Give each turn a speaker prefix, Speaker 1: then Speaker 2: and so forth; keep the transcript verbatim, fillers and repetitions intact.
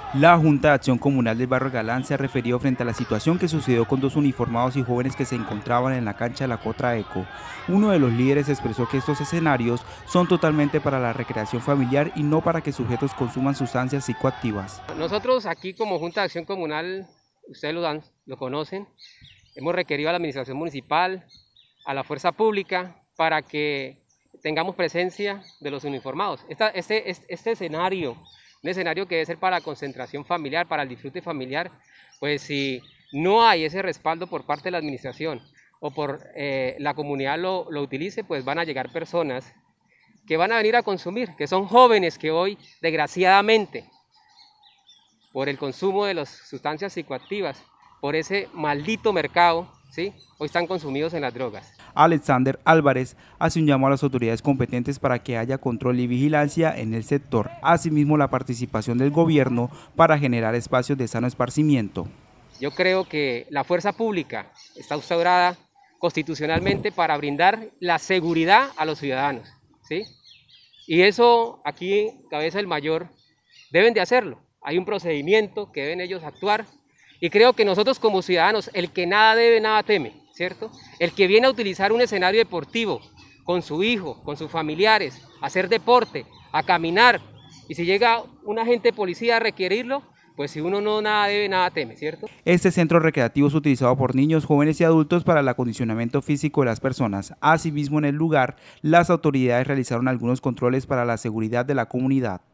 Speaker 1: La Junta de Acción Comunal del Barrio Galán se ha referido frente a la situación que sucedió con dos uniformados y jóvenes que se encontraban en la cancha de la Cotra Eco. Uno de los líderes expresó que estos escenarios son totalmente para la recreación familiar y no para que sujetos consuman sustancias psicoactivas.
Speaker 2: Nosotros aquí como Junta de Acción Comunal, ustedes lo, dan, lo conocen, hemos requerido a la administración municipal, a la fuerza pública, para que tengamos presencia de los uniformados. Esta, este, este, este escenario, un escenario que debe ser para la concentración familiar, para el disfrute familiar, pues si no hay ese respaldo por parte de la administración o por eh, la comunidad lo, lo utilice, pues van a llegar personas que van a venir a consumir, que son jóvenes que hoy, desgraciadamente, por el consumo de las sustancias psicoactivas, por ese maldito mercado, ¿sí?, hoy están consumidos en las drogas.
Speaker 1: Alexander Álvarez hace un llamado a las autoridades competentes para que haya control y vigilancia en el sector, asimismo la participación del gobierno para generar espacios de sano esparcimiento.
Speaker 2: Yo creo que la fuerza pública está instaurada constitucionalmente para brindar la seguridad a los ciudadanos, ¿sí? Y eso aquí, cabeza del mayor, deben de hacerlo. Hay un procedimiento que deben ellos actuar y creo que nosotros como ciudadanos, el que nada debe, nada teme, ¿cierto? El que viene a utilizar un escenario deportivo con su hijo, con sus familiares, a hacer deporte, a caminar, y si llega un agente de policía a requerirlo, pues si uno no nada debe, nada teme, ¿cierto?
Speaker 1: Este centro recreativo es utilizado por niños, jóvenes y adultos para el acondicionamiento físico de las personas. Asimismo, en el lugar, las autoridades realizaron algunos controles para la seguridad de la comunidad.